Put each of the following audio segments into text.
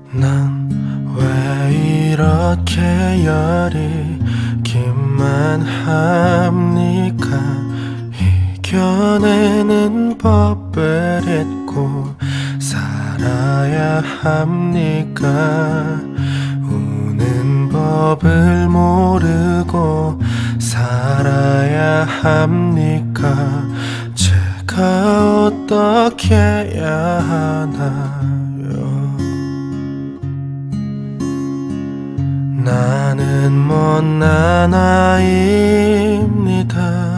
난 왜 이렇게 열이 기만 합니까? 이겨내는 법을 잊고 살아야 합니까? 우는 법을 모르고 살아야 합니까? 제가 어떻게 해야 하나요? 나는 못난 아이입니다.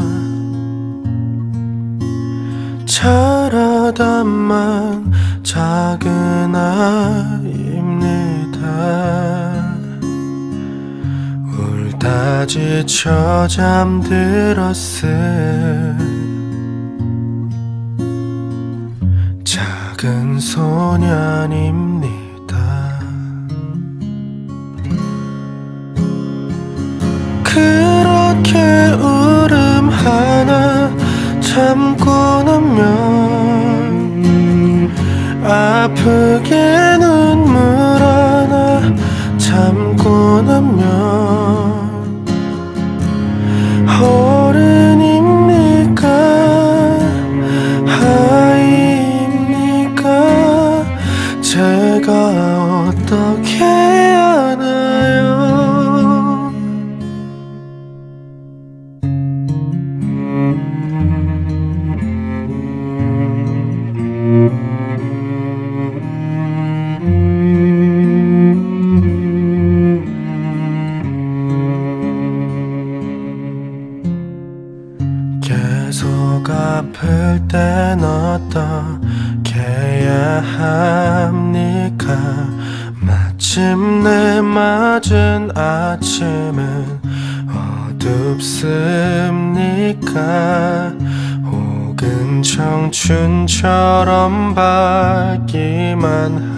자라다만 작은 아이입니다. 울다 지쳐 잠들었을 작은 소년입니다. 그렇게 울음 하나 참고 나면 아프게 눈물 하나 참고 나면 어른입니까? 아이입니까? 제가 어떻게 하나요? 계속 아플 땐 어떻게 해야 합니까? 마침내 맞은 아침은 어둡습니까? 혹은 청춘처럼 밝기만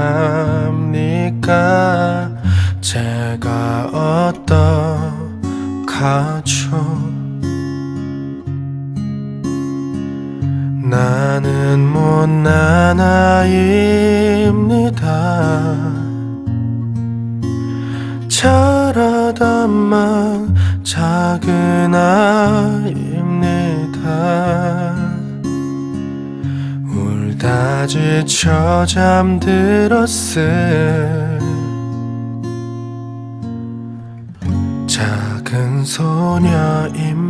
합니까? 제가 어떡하죠? 나는 못난 아이입니다. 자라다만 작은 아이입니다. 울다 지쳐 잠들었을 작은 소녀입니다.